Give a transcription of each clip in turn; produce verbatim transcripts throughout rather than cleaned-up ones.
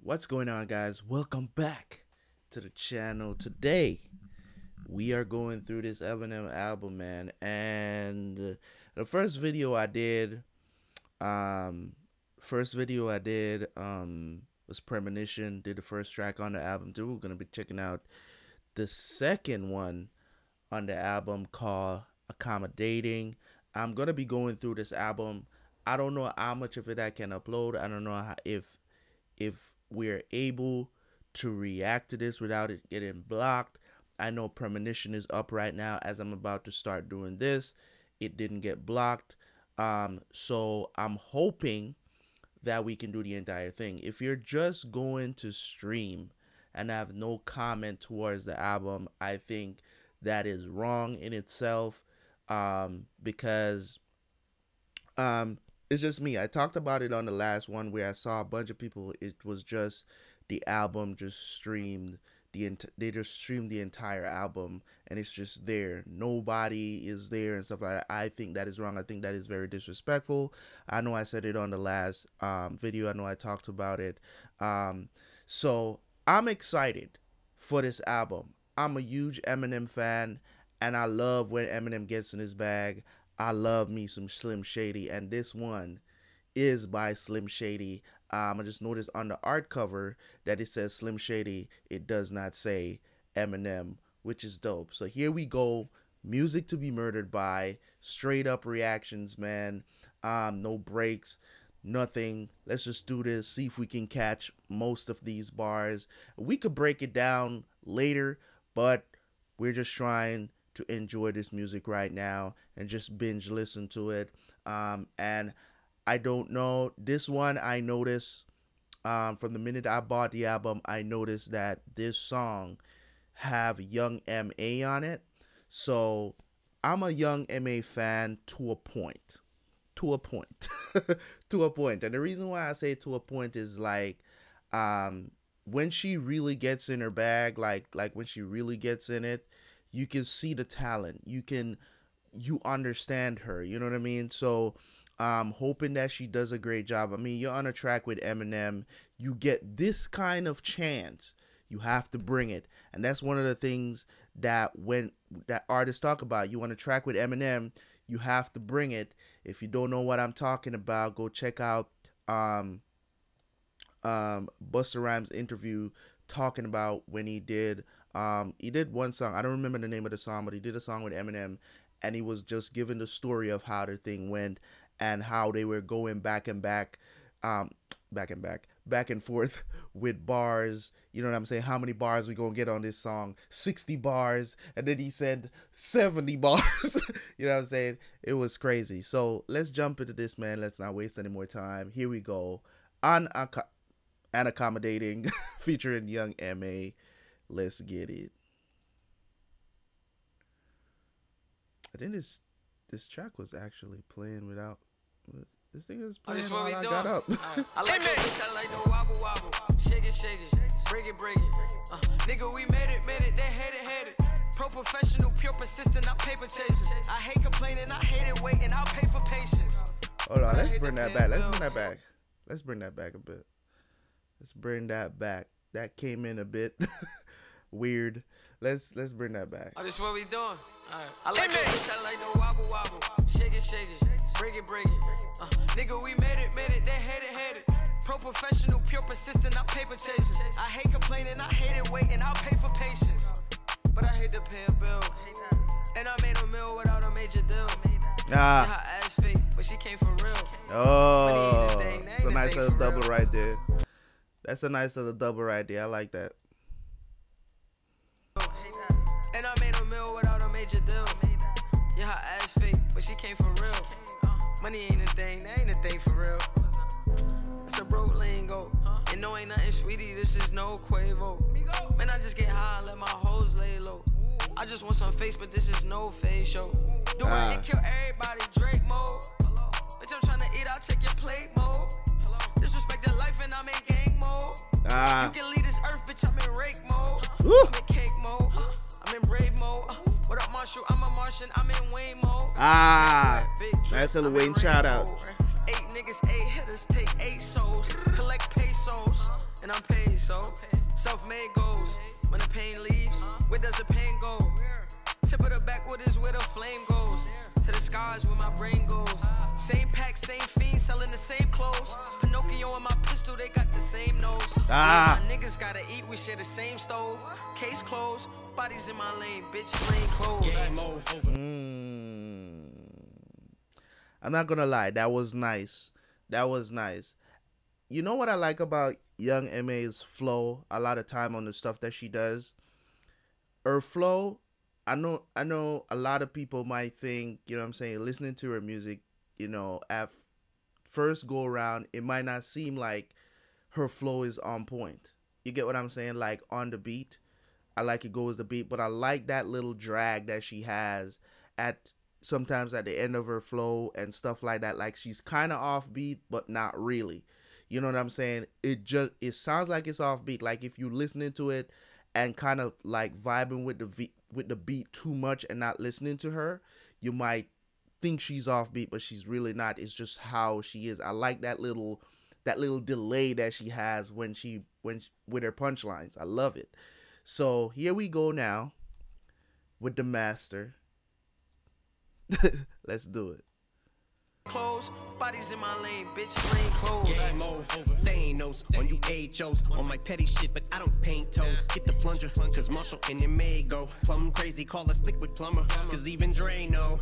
What's going on, guys? Welcome back to the channel. Today we are going through this Eminem album, man, and the first video I did um first video I did um was Premonition. Did the first track on the album too. We're gonna be checking out the second one on the album called Accommodating. I'm gonna be going through this album. I don't know how much of it I can upload. I don't know how, if if we're able to react to this without it getting blocked. I know Premonition is up right now as I'm about to start doing this. It didn't get blocked. Um, so I'm hoping that we can do the entire thing. If you're just going to stream and have no comment towards the album, I think that is wrong in itself, um, because um, it's just me. I talked about it on the last one where I saw a bunch of people. It was just the album just streamed the ent they just streamed the entire album and it's just there. Nobody is there and stuff like that. I think that is wrong. I think that is very disrespectful. I know I said it on the last um, video. I know I talked about it. Um, so I'm excited for this album. I'm a huge Eminem fan and I love when Eminem gets in his bag. I love me some Slim Shady, and this one is by Slim Shady. Um, I just noticed on the art cover that it says Slim Shady. It does not say Eminem, which is dope. So here we go. Music to be murdered by. Straight up reactions, man. Um, no breaks, nothing. Let's just do this. See if we can catch most of these bars. We could break it down later, but we're just trying to enjoy this music right now and just binge listen to it. Um, and I don't know, this one I noticed um, from the minute I bought the album, I noticed that this song have Young M A on it. So I'm a Young M A fan to a point, to a point, to a point. And the reason why I say to a point is like, um, when she really gets in her bag, like like when she really gets in it, you can see the talent. You can, you understand her. You know what I mean? So I'm hoping that she does a great job. I mean, you're on a track with Eminem. You get this kind of chance, you have to bring it. And that's one of the things that when that artists talk about. You want to track with Eminem, you have to bring it. If you don't know what I'm talking about, go check out um, um, Busta Rhymes' interview talking about when he did um he did one song. I don't remember the name of the song, but he did a song with Eminem and he was just giving the story of how the thing went and how they were going back and back um back and back back and forth with bars. You know what I'm saying? How many bars we gonna get on this song? sixty bars. And then he said seventy bars. You know what I'm saying? It was crazy. So let's jump into this, man. Let's not waste any more time. Here we go. Unaccommodating featuring Young M A. Let's get it. I think this this track was actually playing without. This thing is playing oh, while I got up. Uh, I like that bitch, I like the wobble wobble. Shake it, shake it, break it, break it. Uh, nigga, we made it, made it, they hate it, hate it. Pro professional, pure persistent, I'm paper chasing. I hate complaining, I hate it waiting, I'll pay for patience. Hold on, let's bring that back. Let's bring that back. Let's bring that back a bit. Let's bring that back. That came in a bit weird. Let's let's bring that back. Oh, this what we doing? Alright. I like that bitch, I like the wobble wobble. Shake it, shake it, break it, break it. Uh, nigga, we made it, made it, they hate it, hate it. Pro professional, pure persistent, I'm paper chasing. I hate complaining, I hate it waiting, I'll pay for patience. But I hate to pay a bill. And I made a meal without a major deal. Ah. Her ass fake, but she came for real. Oh, it's a nice little double right there. That's a nice little double right there. I like that. And I made a meal without a major deal. Yeah, her ass fake, but she came for real. Money ain't a thing, that ain't a thing for real. That's a broke lingo. And no, ain't nothing, sweetie, this is no Quavo. Man, I just get high and let my hoes lay low. I just want some face, but this is no face show. Do ah. it and kill everybody, Drake mode. Bitch, I'm trying to eat, I'll take your plate mode. Disrespect the life and I'm in gang mode. Ah. You can leave this earth, bitch, I'm in rake mode. Woo. I'm in cake mode. I'm in brave mode. What up, Marshall? I'm a Martian. I'm in Wayne mode. Ah, nice little Wayne shout out. Eight niggas, eight hitters, take eight souls. Collect pace souls, and I'm paid, so self-made goals. When the pain leaves, where does the pain go? Tip of the backwood is where the flame goes. To the skies where my brain goes. Same pack, same fiend, selling the same clothes. Pinocchio and my pistol, they got the same nose. Ah. Yeah, my niggas gotta eat, we share the same stove. Case closed, bodies in my lane, bitch lane closed. Mm. I'm not gonna lie, that was nice. That was nice. You know what I like about Young M A's flow? A lot of time on the stuff that she does. Her flow, I know I know a lot of people might think, you know what I'm saying, listening to her music, you know, at first go around, it might not seem like her flow is on point. You get what I'm saying? Like on the beat. I like it goes the beat, but I like that little drag that she has at sometimes at the end of her flow and stuff like that. Like she's kind of offbeat, but not really. You know what I'm saying? It just, it sounds like it's offbeat. Like if you listening to it and kind of like vibing with the v, with the beat too much and not listening to her, you might think she's offbeat, but she's really not. It's just how she is. I like that little that little delay that she has when she when she, with her punchlines. I love it. So here we go now with the master. Let's do it. Close, bodies in my lane, bitch lane closed. Game over, they ain't knows on you H Os on my petty shit, but I don't paint toes. Get the plunger, cause Marshall and it may go plumb crazy, call us liquid plumber, cause even Dre know.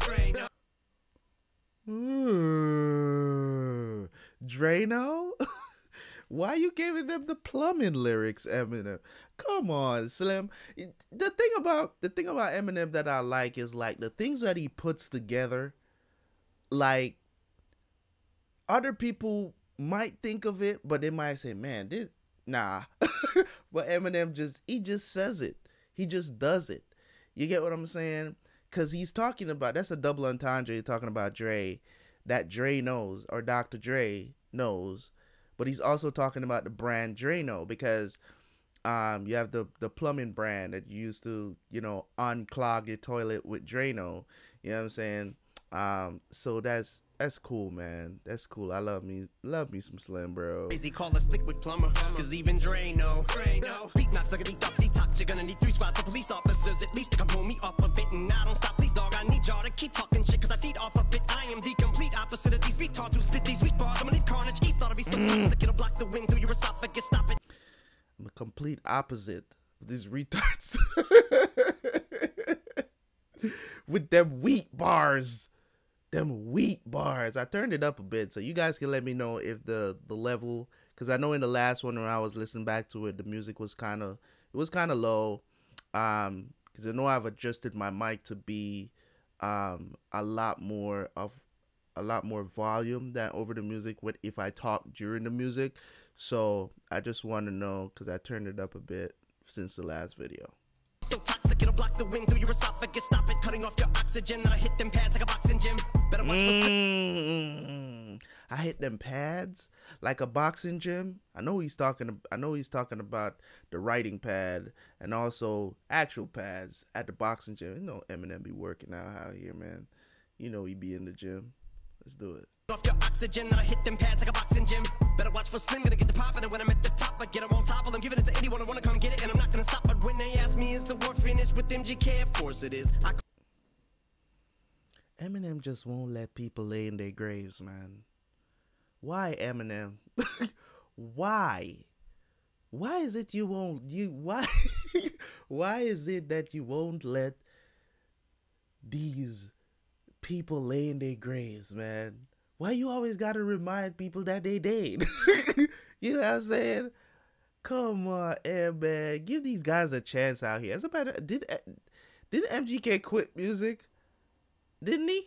Ooh, Drano? Why you giving them the plumbing lyrics, Eminem? Come on, Slim. The thing about the thing about Eminem that I like is like the things that he puts together. Like other people might think of it, but they might say, "Man, this nah." But Eminem just he just says it. He just does it. You get what I'm saying? Cause he's talking about, that's a double entendre. He's talking about Dre, that Dre knows, or Doctor Dre knows. But he's also talking about the brand Drano, because um, you have the, the plumbing brand that you used to, you know, unclog your toilet with Drano. You know what I'm saying? Um, so that's that's cool, man. That's cool. I love me love me some Slim, bro. Crazy, call us liquid plumber, cause even Dre know. Beat knocks like a deep off detox. You're gonna need three squads of police officers at least to come pull me off of it. And I don't stop, please, dog. I need y'all to keep talking shit, cause I feed off of it. I am the complete opposite of these retards who spit these weak bars. I'm gonna leave carnage east, thought I'd be so toxic. It'll block the wind through your esophagus. Stop it. I'm a complete opposite of these retards. With them wheat bars. Them wheat bars. I turned it up a bit, so you guys can let me know if the the level, because I know in the last one when I was listening back to it, the music was kind of it was kind of low. Um, because I know I've adjusted my mic to be um a lot more of a lot more volume than over the music with if I talk during the music. So I just want to know, because I turned it up a bit since the last video. So toxic, it'll block the wind through your esophagus. Stop it, cutting off your oxygen. I hit them pads like a boxing gym. Better watch for Mm, I hit them pads like a boxing gym. I know he's talking. I know he's talking about the writing pad and also actual pads at the boxing gym. You know, Eminem be working out out here, man. You know he be in the gym. Let's do it. off your oxygen. I hit them pads like a boxing gym. Better watch for Slim, gonna get the poppin'. And when I'm at the top, I get them on top of them. Giving it to anyone who wanna come get it, and I'm not gonna stop. But when they ask me, is the war finished with M G K? Of course it is. I Eminem just won't let people lay in their graves, man. Why, Eminem? Why? Why is it you won't you why why is it that you won't let these people lay in their graves, man? Why you always gotta remind people that they dead? You know what I'm saying? Come on, eh, man. Give these guys a chance out here. As a matter, did did M G K quit music? Didn't he?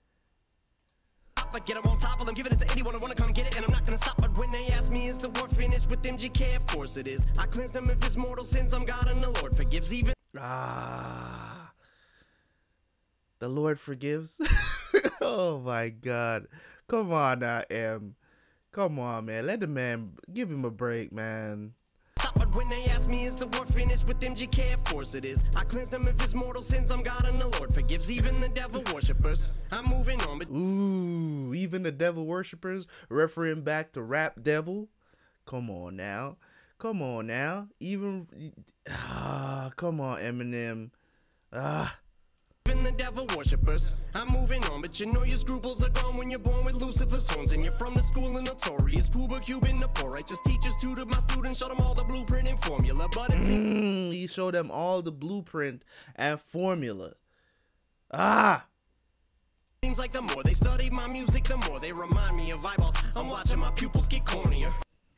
I get them on top of them, giving it to anyone who wanna come get it, and I'm not gonna stop. But when they ask me, is the war finished with M G K? Of course it is. I cleanse them of his mortal sins. I'm God and the Lord forgives even. Ah, the Lord forgives. Oh my God, come on now, M. Come on, man. Let the man, give him a break, man. But when they ask me, is the war finished with M G K? Of course it is. I cleanse them of his mortal sins. I'm God and the Lord forgives even the devil worshippers. I'm moving on, but ooh, even the devil worshippers, referring back to Rap Devil. Come on now. Come on now. Even ah, come on, Eminem. Ah. Even the devil worshippers, I'm moving on, but you know your scruples are gone when you're born with Lucifer's horns, and you're from the school of notorious Puba Cuban, the poor righteous teachers tutored my students, showed them all the blueprint and formula, but it's mm, he showed them all the blueprint and formula. Ah. Seems like the more they study my music, the more they remind me of eyeballs. I'm watching my pupils get cornier.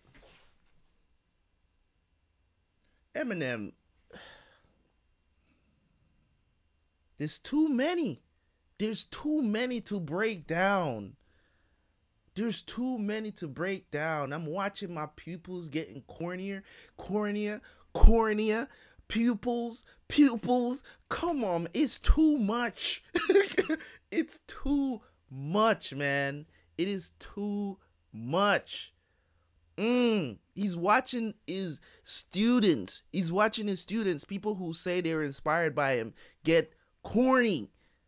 Eminem. There's too many. There's too many to break down. There's too many to break down. I'm watching my pupils getting cornier, cornea, cornea, pupils, pupils. Come on, it's too much. It's too much, man. It is too much. Mm, he's watching his students. He's watching his students, people who say they're inspired by him, get corny.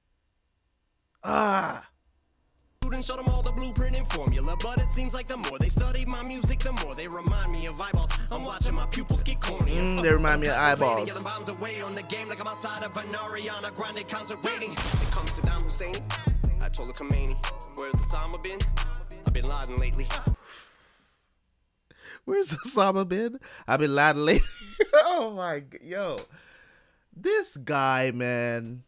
Ah. Students show them all the blueprint and formula, but it seems like the more they study my music, the more they remind me of eyeballs. I'm watching my pupils get corny. Mm, they remind me of eyeballs. Yelling bombs away on the game like I'm outside of an Ariana Grande concert waiting. It comes Saddam Hussein. I told Khomeini, where's Osama been? I've been Laden lately. Where's Osama been? I've been Laden lately. Oh my god, yo. This guy, man.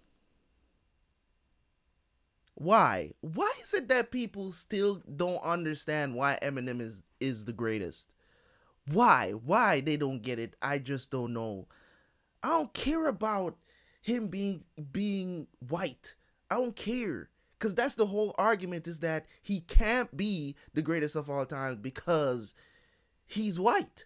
Why? Why is it that people still don't understand why Eminem is is the greatest? Why? Why they don't get it? I just don't know. I don't care about him being being white. I don't care. Cause that's the whole argument, is that he can't be the greatest of all time because he's white.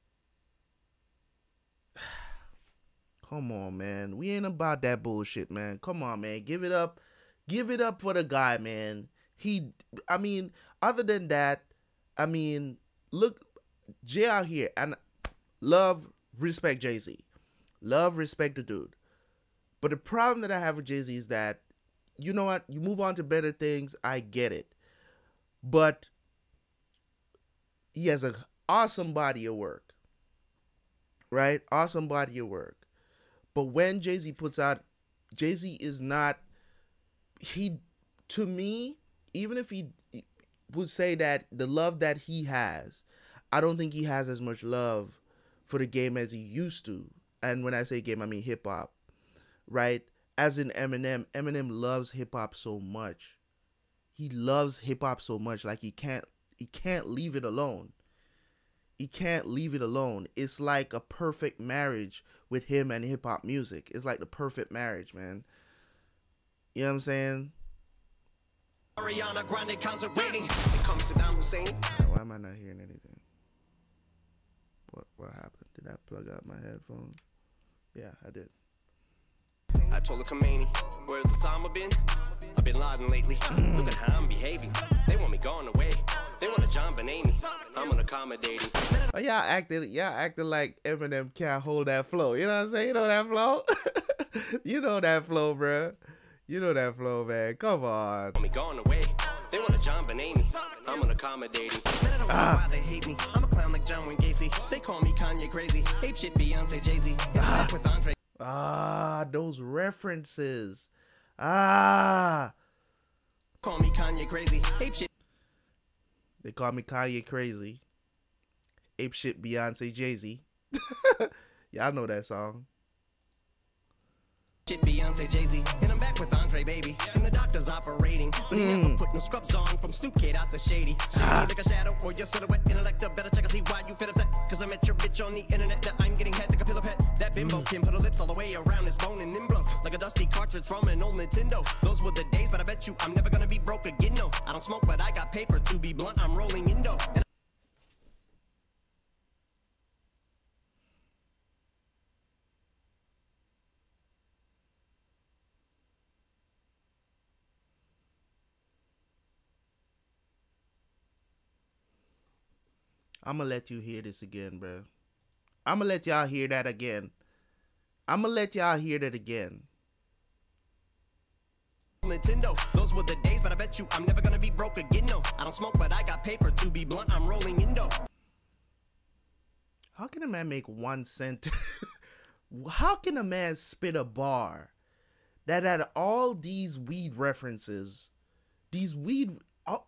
Come on, man. We ain't about that bullshit, man. Come on, man. Give it up. Give it up for the guy, man. He, I mean, other than that, I mean, look, Jay out here, and love, respect Jay-Z. Love, respect the dude. But the problem that I have with Jay-Z is that, you know what? You move on to better things. I get it. But he has an awesome body of work. Right? Awesome body of work. But when Jay-Z puts out, Jay-Z is not, he, to me, even if he would say that the love that he has, I don't think he has as much love for the game as he used to. And when I say game, I mean hip-hop, right? As in Eminem, Eminem loves hip-hop so much. He loves hip-hop so much, like he can't, he can't leave it alone. He can't leave it alone. It's like a perfect marriage with him and hip-hop music. It's like the perfect marriage, man. You know what I'm saying? Ariana Grande concert waiting. It comes Saddam Hussein. Why am I not hearing anything? What what happened? Did I plug out my headphones? Yeah, I did. I told Khomeini, where's Osama been? I've been Laden lately. Look at how I'm behaving. They want me gone away. They want a John Benet. I'm unaccommodating. Oh, y'all acted, y'all acted like Eminem can't hold that flow. You know what I'm saying? You know that flow? You know that flow, bruh. You know that flow, man. Come on. Want me gone away. They want a John Benet. I'm unaccommodating. Man, I don't ah. see why they hate me. I'm a clown like John Wayne Gacy. They call me Kanye crazy. Ape shit Beyonce Jay-Z. Ah. With Andre. Ah, those references. Ah. Call me Kanye crazy. Ape shit. They call me Kanye crazy. Ape shit Beyonce Jay-Z. Y'all know that song. Shit Beyonce Jay-Z. And I'm back with Andre baby. And the doctor's operating. But he Mm. never put no scrubs on from Snoop Kid out the shady. So Ah. you like a shadow or your silhouette. Intellect better check and see why you fit upset. Cause I met your bitch on the internet. Now I'm getting head like a pillow pet. That bimbo can put her lips all the way around his bone and then blow. Like a dusty cartridge from an old Nintendo. Those were the days, but I bet you I'm never gonna be broke again, no. I don't smoke, but I got paper. To be blunt, I'm rolling Indo. And I'm gonna let you hear this again, bro. I'm gonna let y'all hear that again. I'm gonna let y'all hear that again. Nintendo, those were the days, but I bet you I'm never gonna be broke again, no. I don't smoke, but I got paper. To be blunt, I'm rolling Indo. how can a man make one sentence? How can a man spit a bar that had all these weed references? These weed. Oh.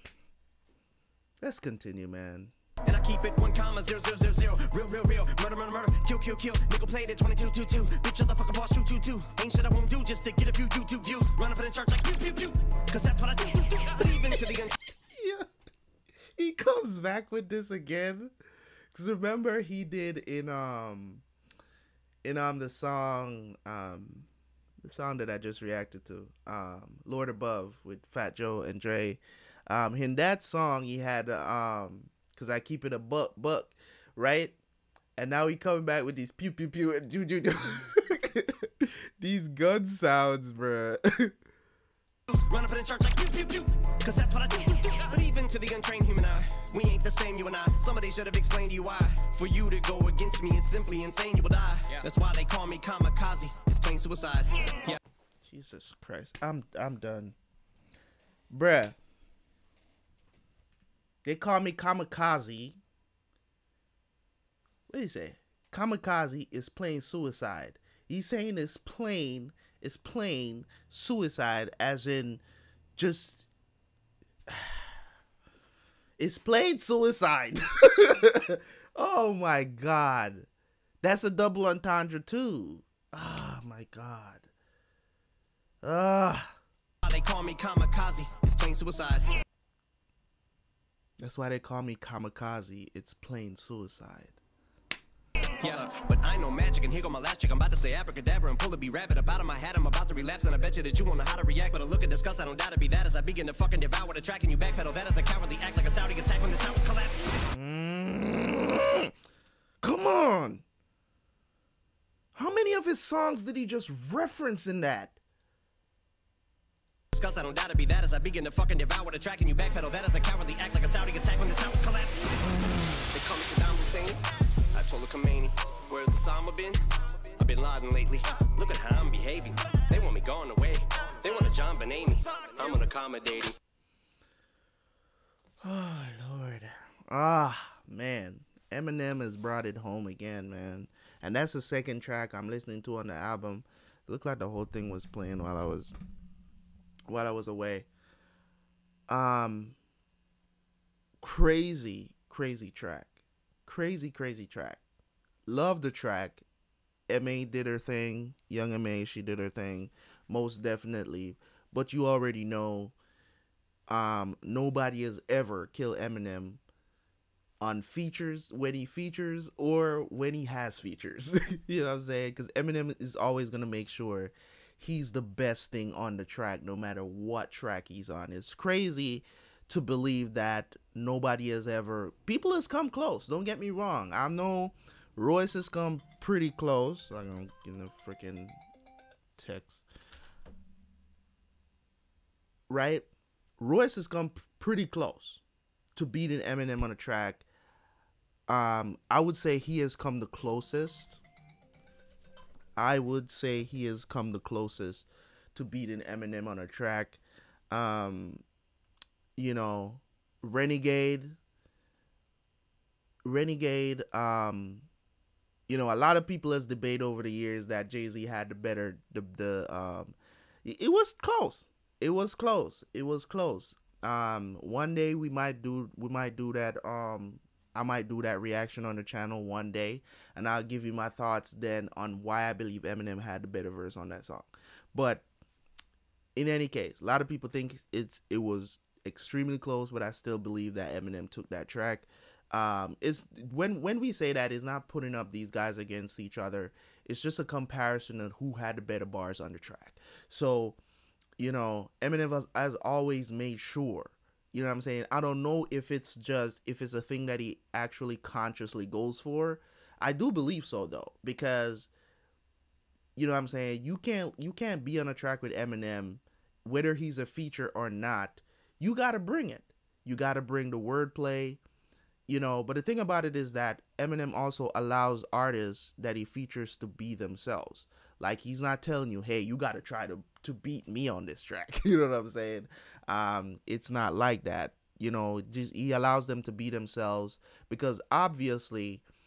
Let's continue, man. And I keep it one comma zero zero zero zero. Real, real, real. Murder, murder, murder. Kill, kill, kill. Nickel played it twenty-two two two. Bitch, of the fucking boss, shoot, shoot, shoot. Ain't shit I won't do just to get a few YouTube views. Run up in the church like pew, pew, pew. Cause that's what I do. do, do. Believe into the end. Yeah. He comes back with this again. Cause remember he did in um in um the song um the song that I just reacted to, um Lord Above with Fat Joe and Dre. Um in that song he had um cause I keep it a buck buck, right? And now he coming back with these pew pew pew and do do do these gun sounds, bruh. Run up in the church like pew pew pew. Cause that's what I do. do, do. But even to the untrained human eye, we ain't the same, you and I. Somebody should have explained to you why. For you to go against me, it's simply insane, you will die. Yeah. That's why they call me kamikaze. It's plain suicide. Yeah. Jesus Christ. I'm I'm done. Bruh. They call me kamikaze. What do you say? Kamikaze is plain suicide. He's saying it's plain, it's plain suicide, as in just it's plain suicide. Oh my God. That's a double entendre too. Oh my God. Ah. Uh. They call me kamikaze. It's plain suicide. That's why they call me kamikaze. It's plain suicide. Yeah, but I know magic, and here go my last trick. I'm about to say abracadabra and pull a bee rabbit up out of my hat. I'm about to relapse, and I bet you that you won't know how to react. But a look at disgust, I don't doubt it be that as I begin to fucking devour the track, and you backpedal. That is a cowardly act, like a Saudi attack when the towers collapse. Mm, come on. How many of his songs did he just reference in that? Disgust, I don't doubt it be that as I begin to fucking devour the track, and you backpedal. That is a cowardly act, like a Saudi attack when the towers collapse. They call me Saddam Hussein. I told Khomeini, where's Osama been? I've been Laden lately. Look at how I'm behaving. They want me gone away. They want a John Benet me. I'm unaccommodating. Oh Lord. Ah man. Eminem has brought it home again, man. And that's the second track I'm listening to on the album. It looked like the whole thing was playing while I was while I was away. Um crazy, crazy track. Crazy, crazy track. Love the track. M A did her thing. Young M A, she did her thing. Most definitely. But you already know, um, nobody has ever killed Eminem on features, when he features, or when he has features. You know what I'm saying? Because Eminem is always going to make sure he's the best thing on the track, no matter what track he's on. It's crazy to believe that nobody has ever, people has come close, don't get me wrong. I know Royce has come pretty close. I'm gonna get the freaking text, right? Royce has come pretty close to beating Eminem on a track. um I would say he has come the closest. I would say he has come the closest to beating Eminem on a track. um You know, Renegade, Renegade, um, you know, a lot of people has debate over the years that Jay-Z had the better, the, the, um, it was close. It was close. It was close. Um, one day we might do, we might do that, um, I might do that reaction on the channel one day, and I'll give you my thoughts then on why I believe Eminem had the better verse on that song. But in any case, a lot of people think it's, it was extremely close, but I still believe that Eminem took that track. Um, it's when when we say that, it's not putting up these guys against each other. It's just a comparison of who had the better bars on the track. So, you know, Eminem has, has always made sure. You know what I'm saying? I don't know if it's just if it's a thing that he actually consciously goes for. I do believe so though, because you know what I'm saying. You can't you can't be on a track with Eminem, whether he's a feature or not. You got to bring it. You got to bring the wordplay, you know. But the thing about it is that Eminem also allows artists that he features to be themselves. Like, he's not telling you, hey, you got to try to, to beat me on this track. You know what I'm saying? Um, it's not like that. You know, just he allows them to be themselves, because obviously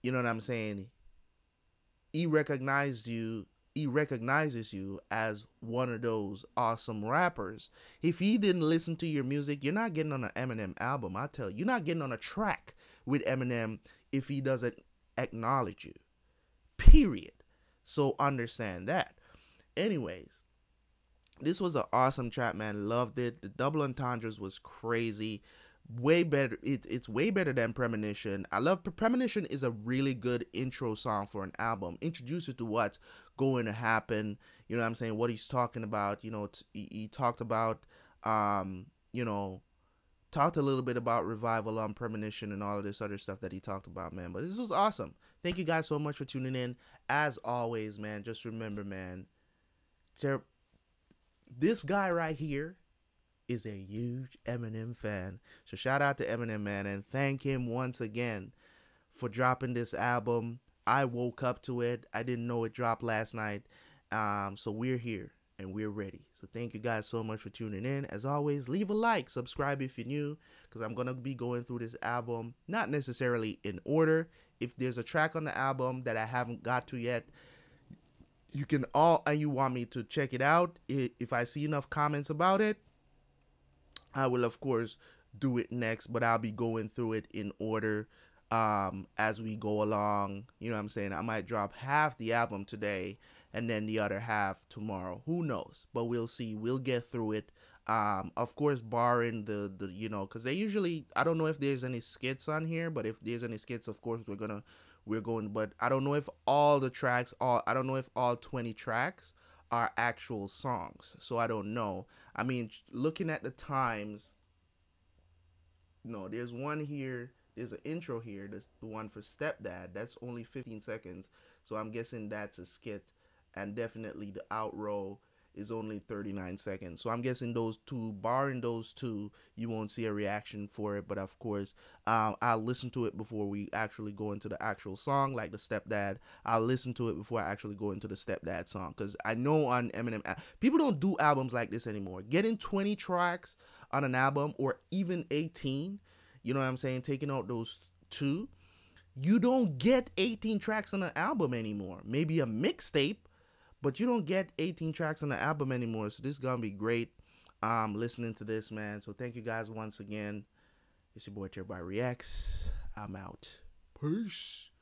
you know what I'm saying, he recognized you he recognizes you as one of those awesome rappers. If he didn't listen to your music, you're not getting on an Eminem album. I tell you, you're not getting on a track with Eminem if he doesn't acknowledge you. Period. So understand that. Anyways, this was an awesome track, man. Loved it. The double entendres was crazy. Way better. It, it's way better than Premonition. I love Premonition is a really good intro song for an album. Introduce you to what's going to happen. You know what I'm saying? What he's talking about. You know, t- he, he talked about, um, you know, talked a little bit about Revival on Premonition and all of this other stuff that he talked about, man. But this was awesome. Thank you guys so much for tuning in. As always, man, just remember, man, there, this guy right here is a huge Eminem fan. So shout out to Eminem, man, and thank him once again for dropping this album. I woke up to it. I didn't know it dropped last night. Um, so we're here and we're ready. So thank you guys so much for tuning in. As always, leave a like, subscribe if you're new, because I'm going to be going through this album, not necessarily in order. If there's a track on the album that I haven't got to yet, you can all, and you want me to check it out, if I see enough comments about it, I will, of course, do it next, but I'll be going through it in order um, as we go along. You know what I'm saying? I might drop half the album today and then the other half tomorrow. Who knows? But we'll see. We'll get through it. Um, of course, barring the, the you know, because they usually, I don't know if there's any skits on here, but if there's any skits, of course, we're going to, we're going, but I don't know if all the tracks, all I don't know if all twenty tracks are actual songs, so I don't know. I mean, looking at the times, no, there's one here, there's an intro here, there's the one for Stepdad, that's only fifteen seconds, so I'm guessing that's a skit, and definitely the outro is only thirty-nine seconds, so I'm guessing those two, barring those two, you won't see a reaction for it, but of course, um, I'll listen to it before we actually go into the actual song, like the Stepdad. I'll listen to it before I actually go into the Stepdad song, because I know on Eminem, people don't do albums like this anymore. Getting twenty tracks on an album, or even eighteen, you know what I'm saying, taking out those two, you don't get eighteen tracks on an album anymore. Maybe a mixtape, but you don't get eighteen tracks on the album anymore. So this is going to be great um, listening to this, man. So thank you guys once again. It's your boy Terabyt Reacts. I'm out. Peace.